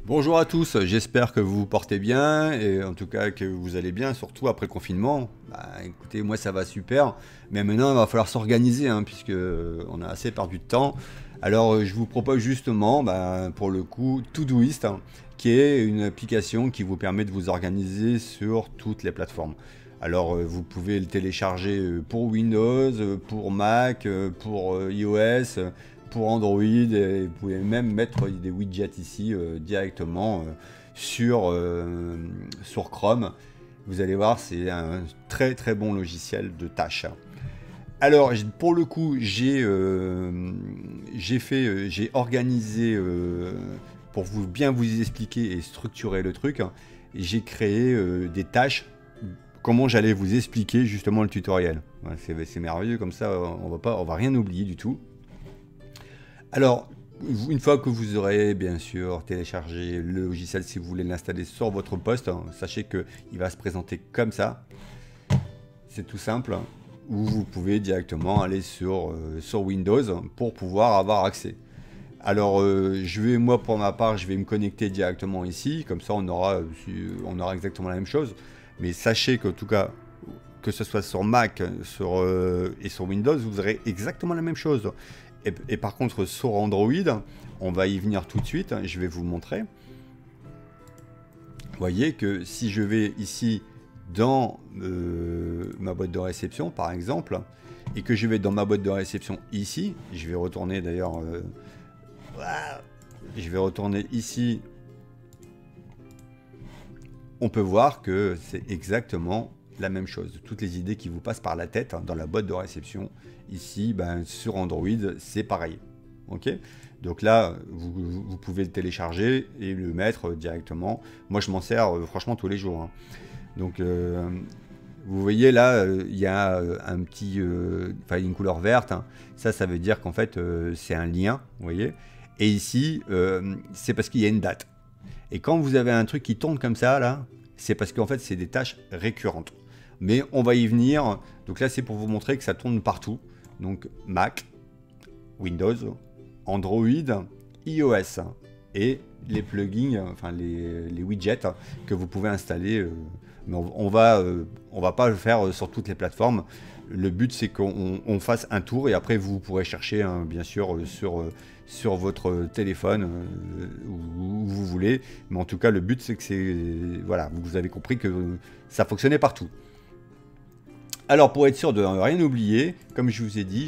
Bonjour à tous, j'espère que vous vous portez bien et en tout cas que vous allez bien, surtout après le confinement. Bah, écoutez, moi ça va super, mais maintenant il va falloir s'organiser hein, puisque on a assez perdu de temps. Alors je vous propose justement, bah, pour le coup, Todoist, hein, qui est une application qui vous permet de vous organiser sur toutes les plateformes. Alors vous pouvez le télécharger pour Windows, pour Mac, pour iOS. Pour Android et vous pouvez même mettre des widgets ici directement sur Chrome. Vous allez voir, c'est un très très bon logiciel de tâches. Alors pour le coup, j'ai organisé pour vous bien vous expliquer et structurer le truc. J'ai créé des tâches. Comment j'allais vous expliquer justement le tutoriel. Ouais, c'est merveilleux comme ça, on va rien oublier du tout. Alors, une fois que vous aurez bien sûr téléchargé le logiciel, si vous voulez l'installer sur votre poste, hein, sachez qu'il va se présenter comme ça. C'est tout simple. Ou vous pouvez directement aller sur Windows pour pouvoir avoir accès. Alors, moi pour ma part, je vais me connecter directement ici. Comme ça, on aura exactement la même chose. Mais sachez qu'en tout cas, que ce soit sur Mac et sur Windows, vous aurez exactement la même chose. Et par contre, sur Android, on va y venir tout de suite. Je vais vous montrer. Vous voyez que si je vais ici dans ma boîte de réception, par exemple, et que je vais dans ma boîte de réception ici, je vais retourner d'ailleurs, je vais retourner ici. On peut voir que c'est exactement la même chose. Toutes les idées qui vous passent par la tête hein, dans la boîte de réception. Ici, ben, sur Android, c'est pareil. Ok. Donc là, vous pouvez le télécharger et le mettre directement. Moi, je m'en sers franchement tous les jours. Hein. Donc, vous voyez là, il y a une couleur verte. Hein. Ça veut dire qu'en fait, c'est un lien. Vous voyez. Et ici, c'est parce qu'il y a une date. Et quand vous avez un truc qui tourne comme ça, là, c'est parce qu'en fait, c'est des tâches récurrentes. Mais on va y venir. Donc là, c'est pour vous montrer que ça tourne partout. Donc Mac, Windows, Android, iOS et les plugins, enfin les widgets que vous pouvez installer. Mais on va pas le faire sur toutes les plateformes. Le but, c'est qu'on fasse un tour et après, vous pourrez chercher, hein, bien sûr, sur votre téléphone où vous voulez. Mais en tout cas, le but, c'est que voilà, vous avez compris que ça fonctionnait partout. Alors, pour être sûr de ne rien oublier, comme je vous ai dit,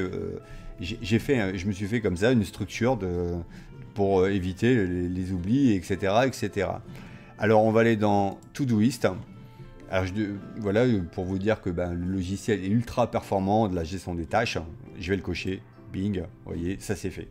je me suis fait comme ça une structure pour éviter les oublis, etc., etc. Alors, on va aller dans Todoist. Alors, voilà, pour vous dire que ben, le logiciel est ultra performant de la gestion des tâches. Je vais le cocher. Bing, vous voyez, ça c'est fait.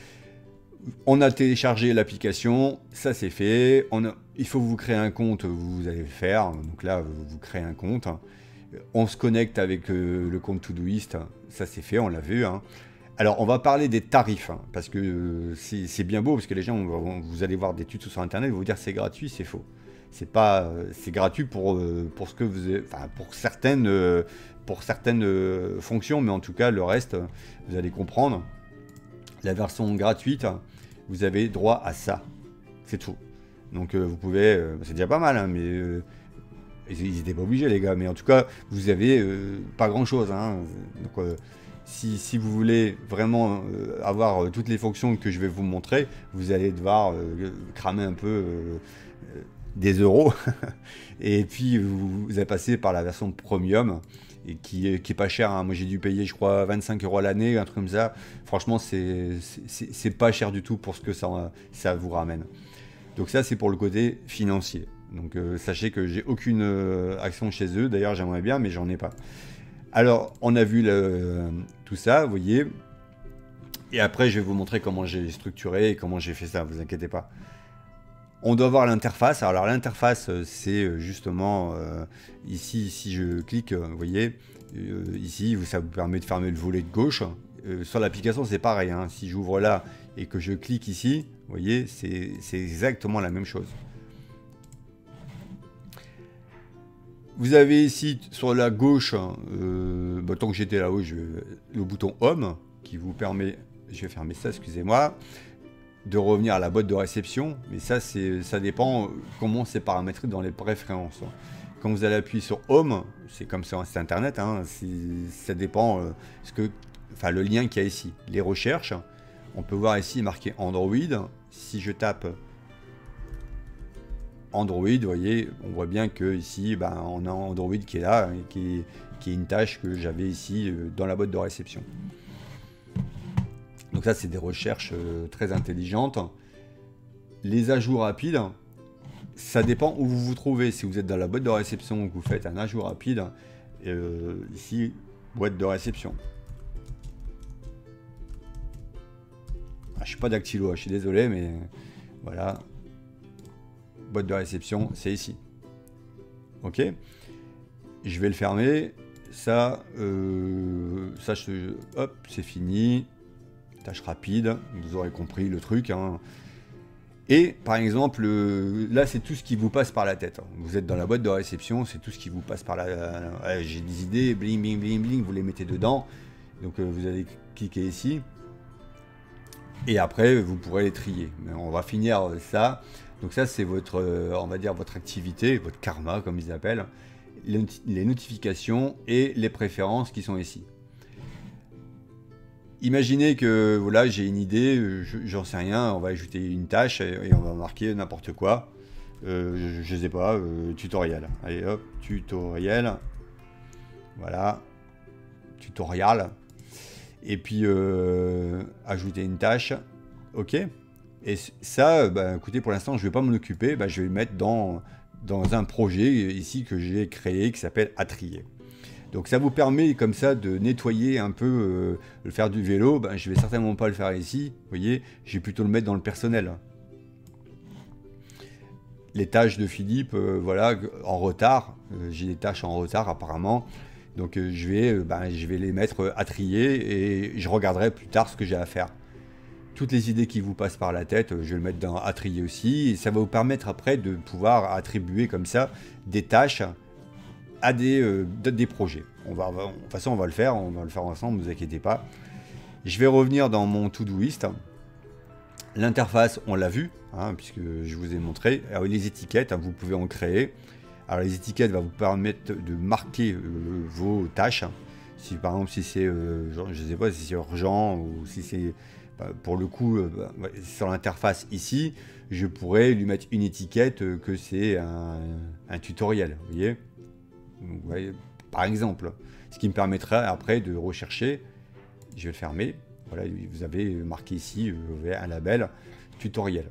On a téléchargé l'application, ça c'est fait. Il faut vous créer un compte, vous allez le faire. Donc là, vous créez un compte. On se connecte avec le compte Todoist, ça c'est fait, on l'a vu. Hein. Alors, on va parler des tarifs, hein, parce que c'est bien beau, parce que les gens, vous allez voir des tutos sur Internet, ils vont vous dire c'est gratuit, c'est faux. C'est pas, c'est gratuit pour ce que enfin pour certaines fonctions, mais en tout cas le reste, vous allez comprendre. La version gratuite, vous avez droit à ça, c'est tout. Donc vous pouvez, c'est déjà pas mal, hein, mais ils n'étaient pas obligés les gars, mais en tout cas vous avez pas grand chose. Hein. Donc si vous voulez vraiment avoir toutes les fonctions que je vais vous montrer, vous allez devoir cramer un peu des euros. Et puis vous allez passer par la version premium et qui est pas cher. Hein. Moi j'ai dû payer je crois 25 euros à l'année, un truc comme ça. Franchement c'est pas cher du tout pour ce que ça vous ramène. Donc ça c'est pour le côté financier. Donc sachez que j'ai aucune action chez eux. D'ailleurs j'aimerais bien mais j'en ai pas. Alors on a vu tout ça, vous voyez. Et après je vais vous montrer comment j'ai structuré et comment j'ai fait ça, vous inquiétez pas. On doit voir l'interface. Alors l'interface, c'est justement ici, si je clique, vous voyez, ici, ça vous permet de fermer le volet de gauche. Sur l'application, c'est pareil. Hein. Si j'ouvre là et que je clique ici, vous voyez, c'est exactement la même chose. Vous avez ici, sur la gauche, tant que j'étais là-haut, le bouton Home, qui vous permet... Je vais fermer ça, excusez-moi. de revenir à la boîte de réception, mais ça dépend comment c'est paramétré dans les préférences. Quand vous allez appuyer sur Home, c'est comme sur un site internet, hein, ça dépend le lien qu'il y a ici. Les recherches, on peut voir ici marqué Android. Si je tape Android, vous voyez, on voit bien que ici, on a Android qui est là, qui est une tâche que j'avais ici dans la boîte de réception. Donc ça, c'est des recherches très intelligentes. Les ajouts rapides, ça dépend où vous vous trouvez. Si vous êtes dans la boîte de réception ou que vous faites un ajout rapide, ici, boîte de réception. Je ne suis pas dactylo, je suis désolé, mais voilà. Boîte de réception, c'est ici. Ok. Je vais le fermer. Ça, hop, c'est fini. Tâche rapide, vous aurez compris le truc. Hein. Et par exemple, là, c'est tout ce qui vous passe par la tête. Vous êtes dans la boîte de réception, c'est tout ce qui vous passe par la... J'ai des idées, bling, bling, bling, bling, vous les mettez dedans. Donc, vous allez cliquer ici. Et après, vous pourrez les trier. Mais on va finir ça. Donc ça, c'est votre, on va dire, votre activité, votre karma, comme ils appellent. Les notifications et les préférences qui sont ici. Imaginez que voilà, j'ai une idée, j'en sais rien, on va ajouter une tâche et on va marquer n'importe quoi. Je sais pas, tutoriel. Allez hop, tutoriel. Voilà, tutoriel. Et puis ajouter une tâche. Ok. Et ça, écoutez, pour l'instant, je ne vais pas m'en occuper. Je vais le mettre dans un projet ici que j'ai créé qui s'appelle Attrier. Donc ça vous permet comme ça de nettoyer un peu, faire du vélo. Je vais certainement pas le faire ici, vous voyez, je vais plutôt le mettre dans le personnel. Les tâches de Philippe, voilà, en retard, j'ai des tâches en retard apparemment. Donc je vais les mettre à trier et je regarderai plus tard ce que j'ai à faire. Toutes les idées qui vous passent par la tête, je vais le mettre dans à trier aussi. Et ça va vous permettre après de pouvoir attribuer comme ça des tâches à des projets. De toute façon, on va le faire ensemble, ne vous inquiétez pas. Je vais revenir dans mon Todoist. L'interface, on l'a vu, hein, puisque je vous ai montré. Alors, les étiquettes, hein, vous pouvez en créer. Alors, les étiquettes vont vous permettre de marquer vos tâches. Si par exemple, si c'est, je ne sais pas si c'est urgent ou si c'est, pour le coup, sur l'interface ici, je pourrais lui mettre une étiquette que c'est un tutoriel, vous voyez. Donc, vous voyez, par exemple, ce qui me permettra après de rechercher. Je vais le fermer. Voilà, vous avez marqué ici un label tutoriel.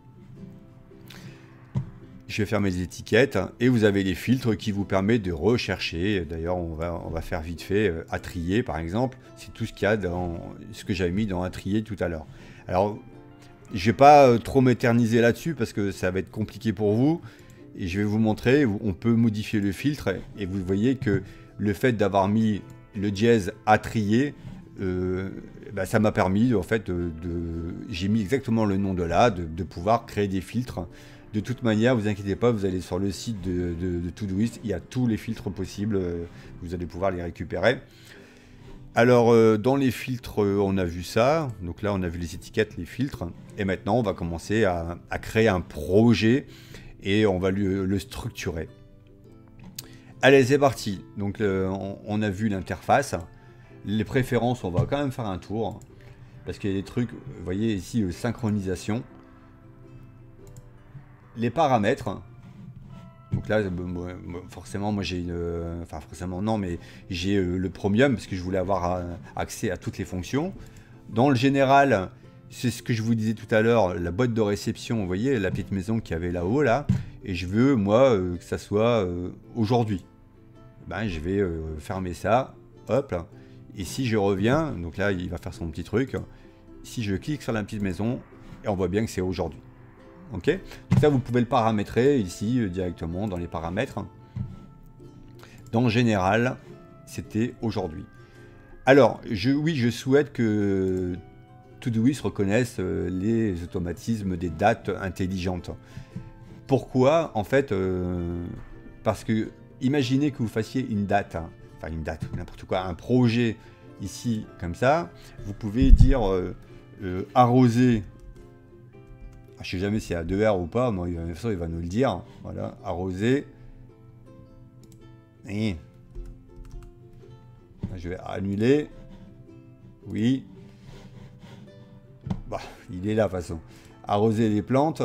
Je vais fermer les étiquettes et vous avez les filtres qui vous permettent de rechercher. D'ailleurs, on va faire vite fait à trier, par exemple. C'est tout ce qu'il y a dans ce que j'avais mis dans à trier tout à l'heure. Alors, je vais pas trop m'éterniser là-dessus parce que ça va être compliqué pour vous. Et je vais vous montrer où on peut modifier le filtre et vous voyez que le fait d'avoir mis le dièse à trier, ça m'a permis en fait j'ai mis exactement le nom de là, de pouvoir créer des filtres. De toute manière, vous inquiétez pas, vous allez sur le site de Todoist, il y a tous les filtres possibles, vous allez pouvoir les récupérer. Alors dans les filtres, on a vu ça, donc là on a vu les étiquettes, les filtres, et maintenant on va commencer à créer un projet. Et on va le structurer. Allez, c'est parti. Donc, on a vu l'interface. Les préférences, on va quand même faire un tour. Parce qu'il y a des trucs, vous voyez ici, synchronisation. Les paramètres. Donc là, forcément, moi j'ai enfin, forcément non, mais j'ai le premium parce que je voulais avoir accès à toutes les fonctions. Dans le général, c'est ce que je vous disais tout à l'heure, la boîte de réception, vous voyez, la petite maison qu'il y avait là-haut, là. Et je veux, moi, que ça soit aujourd'hui. Je vais fermer ça, hop. Et si je reviens, donc là, il va faire son petit truc. Si je clique sur la petite maison, et on voit bien que c'est aujourd'hui. Ok. Donc ça, vous pouvez le paramétrer ici, directement, dans les paramètres. Dans le général, c'était aujourd'hui. Alors, oui, je souhaite que Todoist reconnaisse les automatismes des dates intelligentes. Pourquoi? En fait, parce que imaginez que vous fassiez une date, hein, enfin une date, n'importe quoi, un projet ici comme ça, vous pouvez dire arroser Je sais jamais s'il y a 2R ou pas, mais de toute façon, il va nous le dire. Voilà, arroser. Et je vais annuler. Oui. Bah, il est là, de toute façon. Arroser les plantes.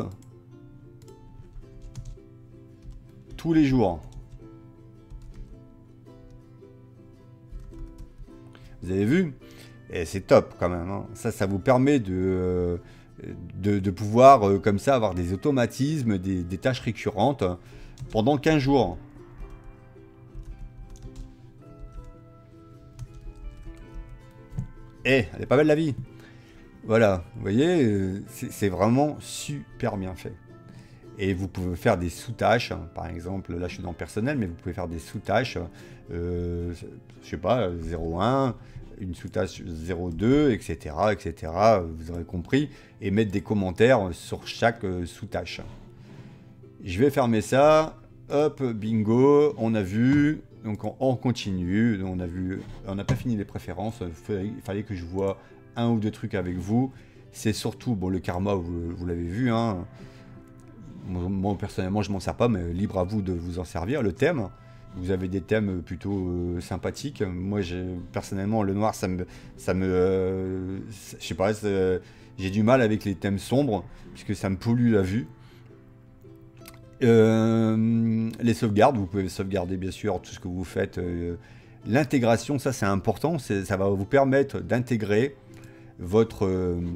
Tous les jours. Vous avez vu? Et c'est top quand même. Hein. Ça vous permet de pouvoir, comme ça, avoir des automatismes, des tâches récurrentes pendant 15 jours. Elle est pas belle la vie. Voilà, vous voyez, c'est vraiment super bien fait. Et vous pouvez faire des sous-tâches, hein. Par exemple, là je suis dans le personnel, mais vous pouvez faire des sous-tâches, je sais pas, 0,1, une sous-tâche 0,2, etc., etc., vous aurez compris, et mettre des commentaires sur chaque sous-tâche. Je vais fermer ça, hop, bingo, on a vu, donc on continue, on n'a pas fini les préférences, il fallait que je vois un ou deux trucs avec vous, c'est surtout, bon le karma, vous l'avez vu, hein. Moi personnellement je m'en sers pas, mais libre à vous de vous en servir. Le thème, vous avez des thèmes plutôt sympathiques. Moi personnellement le noir ça me je sais pas, j'ai du mal avec les thèmes sombres puisque ça me pollue la vue. Les sauvegardes, vous pouvez sauvegarder bien sûr tout ce que vous faites. L'intégration, ça c'est important, ça va vous permettre d'intégrer votre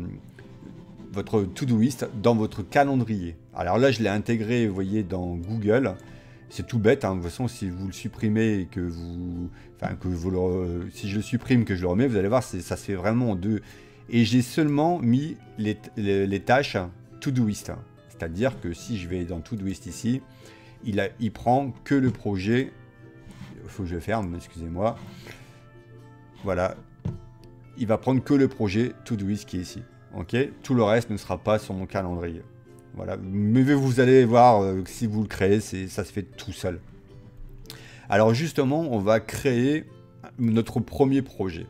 Todoist dans votre calendrier. Alors là, je l'ai intégré, vous voyez, dans Google. C'est tout bête, hein. De toute façon, si vous le supprimez et que vous... Enfin, si je le supprime, que je le remets, vous allez voir, ça se fait vraiment en deux. Et j'ai seulement mis les tâches Todoist. C'est-à-dire que si je vais dans Todoist ici, il prend que le projet... Il faut que je ferme, excusez-moi. Voilà. Il va prendre que le projet Todoist qui est ici. Ok, tout le reste ne sera pas sur mon calendrier. Voilà, mais vous allez voir si vous le créez, ça se fait tout seul. Alors justement, on va créer notre premier projet.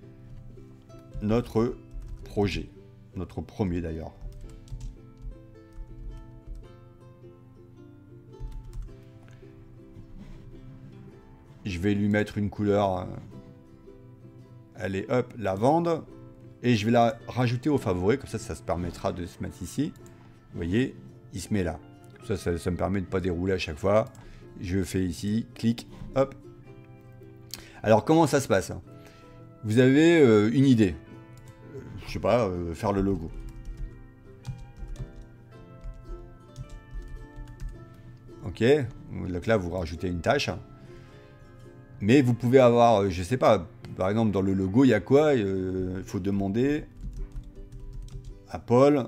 Notre premier d'ailleurs. Je vais lui mettre une couleur. Elle est hop, lavande. Et je vais la rajouter au favori, comme ça se permettra de se mettre ici. Vous voyez, il se met là. Ça me permet de ne pas dérouler à chaque fois. Je fais ici, clic, hop. Alors comment ça se passe? Vous avez une idée. Je sais pas, faire le logo. Ok, donc là vous rajoutez une tâche. Mais vous pouvez avoir, je sais pas, par exemple dans le logo, il y a quoi? Il faut demander à Paul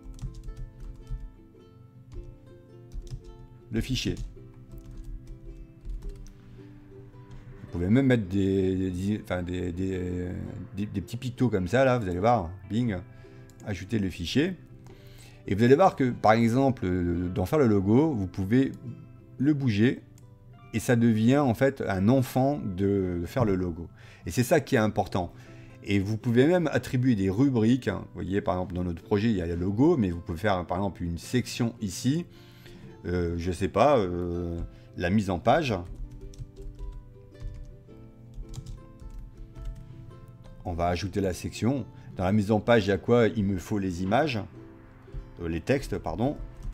le fichier. Vous pouvez même mettre des petits pictos comme ça, là, vous allez voir, bing, ajouter le fichier. Et vous allez voir que, par exemple, dans faire le logo, vous pouvez le bouger. Et ça devient en fait un enfant de faire le logo. Et c'est ça qui est important. Et vous pouvez même attribuer des rubriques. Hein. Vous voyez, par exemple, dans notre projet, il y a le logo, mais vous pouvez faire, par exemple, une section ici. Je sais pas, la mise en page. On va ajouter la section. Dans la mise en page, il y a quoi? Il me faut les images. Les textes, pardon.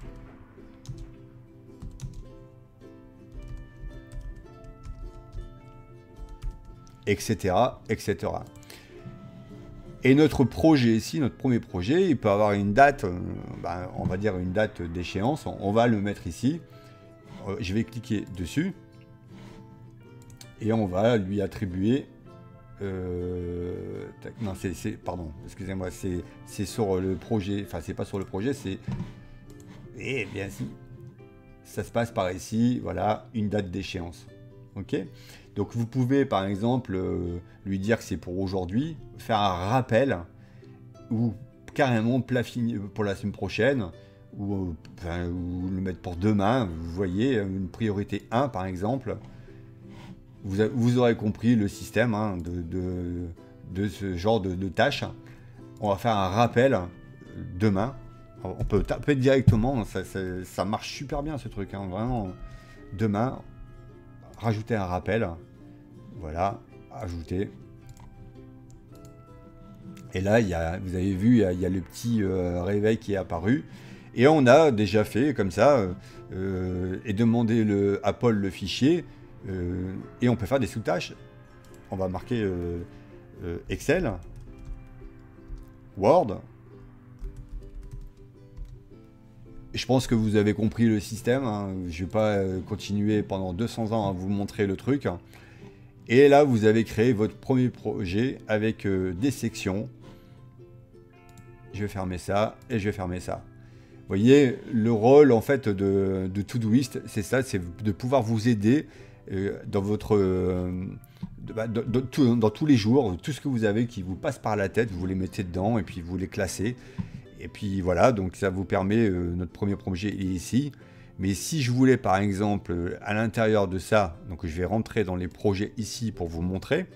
Etc., etc. Et notre projet ici, notre premier projet, il peut avoir une date, on va dire une date d'échéance, on va le mettre ici. Je vais cliquer dessus et on va lui attribuer... non, pardon, excusez-moi, c'est sur le projet, enfin c'est pas sur le projet, c'est... Eh bien si, ça se passe par ici, voilà, une date d'échéance. Ok, donc vous pouvez par exemple lui dire que c'est pour aujourd'hui, faire un rappel ou carrément plafiner pour la semaine prochaine ou le mettre pour demain. Vous voyez, une priorité 1 par exemple. Vous aurez compris le système hein, de ce genre de tâches. On va faire un rappel demain On peut taper directement, ça marche super bien ce truc, hein, vraiment. Demain, rajouter un rappel. Voilà, ajouter. Et là, vous avez vu, il y a le petit réveil qui est apparu. Et on a déjà fait comme ça, et demander à Paul le fichier, et on peut faire des sous-tâches. On va marquer Excel, Word. Je pense que vous avez compris le système, hein. Je ne vais pas continuer pendant 200 ans à vous montrer le truc. Et là, vous avez créé votre premier projet avec des sections. Je vais fermer ça et je vais fermer ça. Vous voyez, le rôle en fait de Todoist, c'est ça, c'est de pouvoir vous aider dans votre, dans tous les jours, tout ce que vous avez qui vous passe par la tête, vous les mettez dedans et puis vous les classez. Et puis voilà, donc ça vous permet, notre premier projet est ici. Mais si je voulais par exemple à l'intérieur de ça, donc je vais rentrer dans les projets ici pour vous montrer,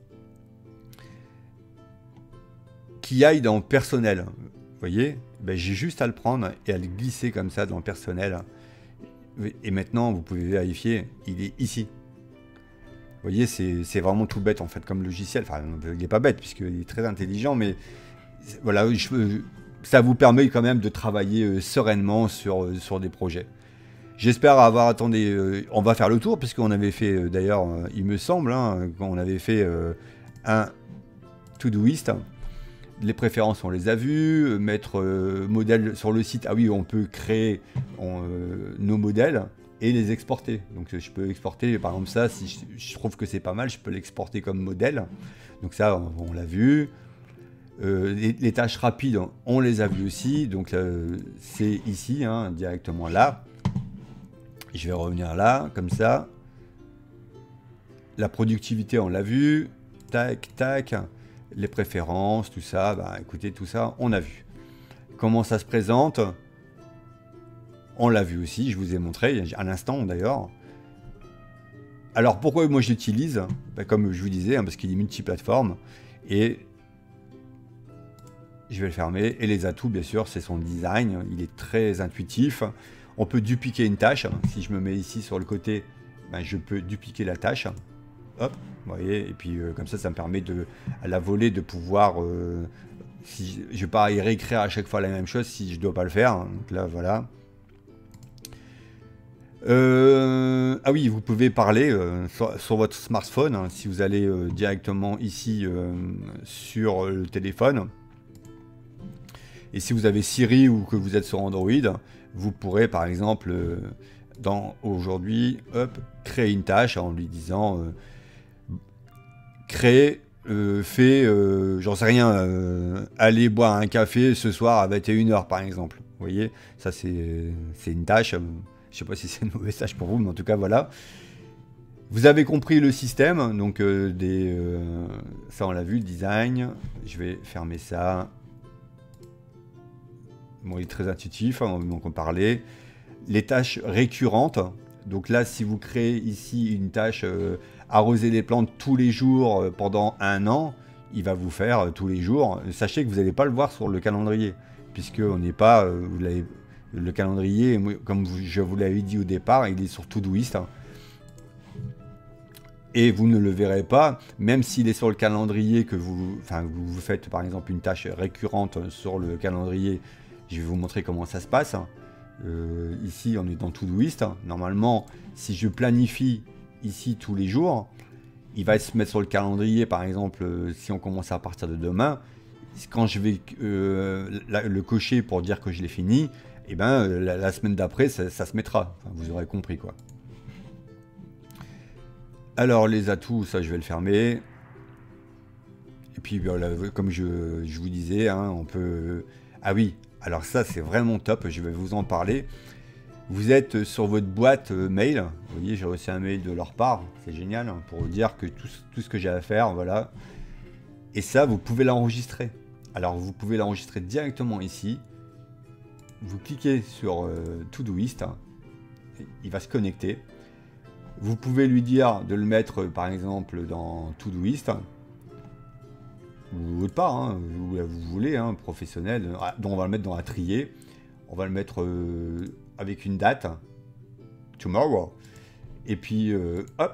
qui aille dans personnel, vous voyez, ben, j'ai juste à le prendre et à le glisser comme ça dans personnel. Et maintenant vous pouvez vérifier, il est ici. Vous voyez, c'est vraiment tout bête en fait comme logiciel. Enfin, il n'est pas bête puisqu'il est très intelligent, mais voilà, ça vous permet quand même de travailler sereinement sur des projets. J'espère avoir attendu, on va faire le tour, puisqu'on avait fait, d'ailleurs, il me semble, hein, quand on avait fait un Todoist. Les préférences, on les a vues, mettre modèle sur le site. Ah oui, on peut créer nos modèles et les exporter. Donc je peux exporter, par exemple ça, si je trouve que c'est pas mal, je peux l'exporter comme modèle. Donc ça, on l'a vu. Les tâches rapides, on les a vues aussi. Donc c'est ici, hein, directement là. Je vais revenir là, comme ça. La productivité, on l'a vu. Tac, tac. Les préférences, tout ça. Bah, écoutez, tout ça, on a vu. Comment ça se présente? On l'a vu aussi, je vous ai montré, à l'instant d'ailleurs. Alors, pourquoi moi je l'utilise? Bah, comme je vous disais, hein, parce qu'il est multiplateforme. Et je vais le fermer. Et les atouts, bien sûr, c'est son design. Il est très intuitif. On peut dupliquer une tâche. Si je me mets ici sur le côté, ben, je peux dupliquer la tâche. Hop, vous voyez. Et puis comme ça me permet à la volée de pouvoir... si je ne vais pas y réécrire à chaque fois la même chose si je ne dois pas le faire. Donc là, voilà. Ah oui, vous pouvez parler sur votre smartphone. Hein, si vous allez directement ici sur le téléphone. Et si vous avez Siri ou que vous êtes sur Android, vous pourrez par exemple, aujourd'hui, créer une tâche en lui disant créer, j'en sais rien, aller boire un café ce soir à 21h par exemple. Vous voyez, ça c'est une tâche, je sais pas si c'est une mauvaise tâche pour vous, mais en tout cas voilà. Vous avez compris le système, donc ça on l'a vu, le design. Je vais fermer ça. Bon, il est très intuitif, hein, donc on parlait. Les tâches récurrentes. Donc là, si vous créez ici une tâche arroser les plantes tous les jours pendant 1 an, il va vous faire tous les jours. Sachez que vous n'allez pas le voir sur le calendrier, puisque on n'est pas, le calendrier, comme je vous l'avais dit au départ, il est sur Todoist. Hein. Et vous ne le verrez pas, même s'il est sur le calendrier, que vous faites par exemple une tâche récurrente sur le calendrier. Je vais vous montrer comment ça se passe. Ici, on est dans Todoist. Normalement, si je planifie ici tous les jours, il va se mettre sur le calendrier. Par exemple, si on commence à partir de demain, quand je vais le cocher pour dire que je l'ai fini, et ben, la semaine d'après, ça se mettra. Enfin, vous aurez compris, quoi. Alors, les atouts, ça, je vais le fermer. Et puis, voilà, comme je vous disais, hein, on peut... Ah oui, alors ça, c'est vraiment top, je vais vous en parler. Vous êtes sur votre boîte mail, vous voyez, j'ai reçu un mail de leur part, c'est génial, hein, pour vous dire que tout ce que j'ai à faire, voilà. Et ça, vous pouvez l'enregistrer. Alors, vous pouvez l'enregistrer directement ici. Vous cliquez sur Todoist, hein, il va se connecter. Vous pouvez lui dire de le mettre, par exemple, dans Todoist. Ou pas, hein, où vous voulez, hein, professionnel, dont on va le mettre dans la trier. On va le mettre avec une date, tomorrow. Et puis, hop.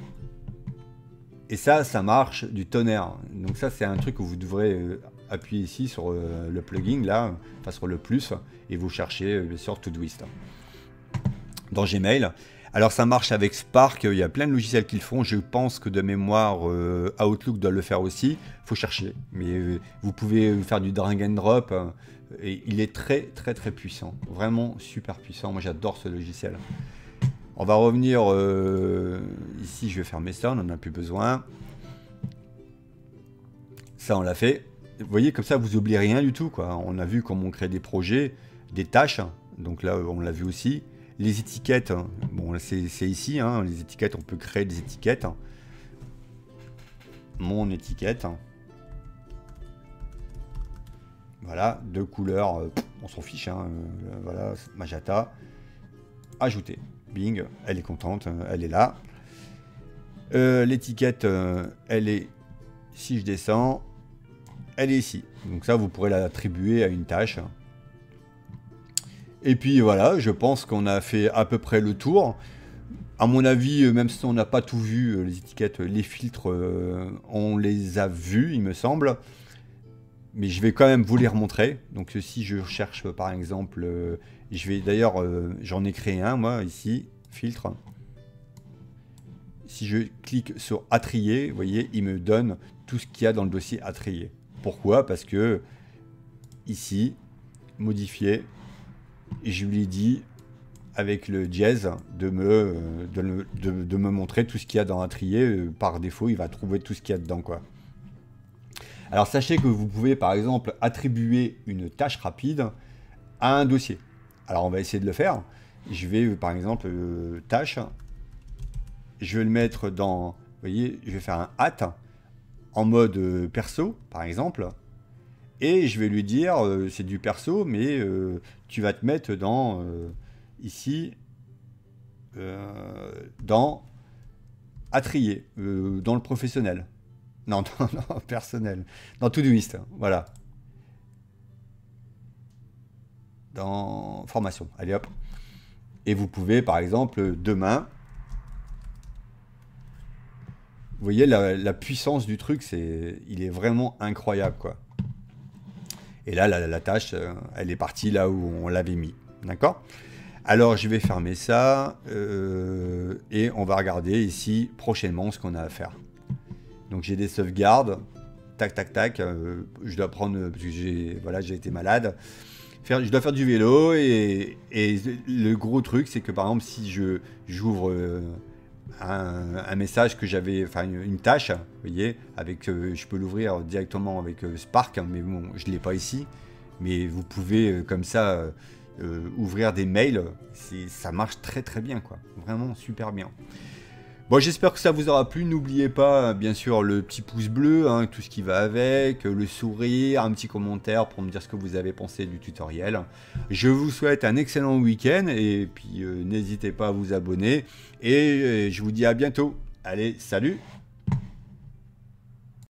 Et ça marche du tonnerre. Donc ça, c'est un truc que vous devrez appuyer ici sur le plugin, là, enfin sur le plus, et vous cherchez, bien sûr, Todoist. Dans Gmail. Alors ça marche avec Spark, il y a plein de logiciels qui le font, je pense que de mémoire Outlook doit le faire aussi, il faut chercher, mais vous pouvez faire du drag and drop, et il est très puissant, vraiment super puissant, moi j'adore ce logiciel. On va revenir ici, je vais fermer ça, on n'en a plus besoin. Ça on l'a fait, vous voyez comme ça vous oubliez rien du tout, quoi. On a vu comment on crée des projets, des tâches, donc là on l'a vu aussi. Les étiquettes, bon c'est ici, hein, les étiquettes, on peut créer des étiquettes. Mon étiquette. Voilà, deux couleurs, on s'en fiche, hein, voilà, magenta. Ajouter, bing, elle est contente, elle est là. L'étiquette, elle est, si je descends, elle est ici. Donc ça, vous pourrez l'attribuer à une tâche. Et puis voilà, je pense qu'on a fait à peu près le tour. À mon avis, même si on n'a pas tout vu, les étiquettes, les filtres, on les a vus, il me semble. Mais je vais quand même vous les remontrer. Donc si je cherche par exemple, je vais d'ailleurs, j'en ai créé un moi ici, filtre. Si je clique sur à trier, vous voyez, il me donne tout ce qu'il y a dans le dossier à trier. Pourquoi? Parce que ici, modifier. Et je lui ai dit, avec le dièse, de me montrer tout ce qu'il y a dans un trier. Par défaut, il va trouver tout ce qu'il y a dedans, quoi. Alors, sachez que vous pouvez, par exemple, attribuer une tâche rapide à un dossier. Alors, on va essayer de le faire. Je vais, par exemple, tâche. Je vais le mettre dans... Vous voyez, je vais faire un hâte en mode perso, par exemple. Et je vais lui dire, c'est du perso, mais tu vas te mettre dans, ici, dans à trier, dans le professionnel. Non, non, personnel. Dans Todoist, voilà. Dans formation, allez hop. Et vous pouvez, par exemple, demain... Vous voyez, la puissance du truc, il est vraiment incroyable, quoi. Et là, la tâche, elle est partie là où on l'avait mis. D'accord? Alors, je vais fermer ça. Et on va regarder ici, prochainement, ce qu'on a à faire. Donc, j'ai des sauvegardes. Tac, tac, tac. Je dois prendre... Parce que j'ai été malade. Je dois faire du vélo. Et le gros truc, c'est que, par exemple, si j'ouvre... un message que j'avais, enfin une tâche, vous voyez, avec, je peux l'ouvrir directement avec Spark, mais bon, je ne l'ai pas ici, mais vous pouvez comme ça ouvrir des mails, ça marche très bien, quoi, vraiment super bien. Bon, j'espère que ça vous aura plu. N'oubliez pas, bien sûr, le petit pouce bleu, hein, tout ce qui va avec, le sourire, un petit commentaire pour me dire ce que vous avez pensé du tutoriel. Je vous souhaite un excellent week-end et puis n'hésitez pas à vous abonner. Et je vous dis à bientôt. Allez, salut!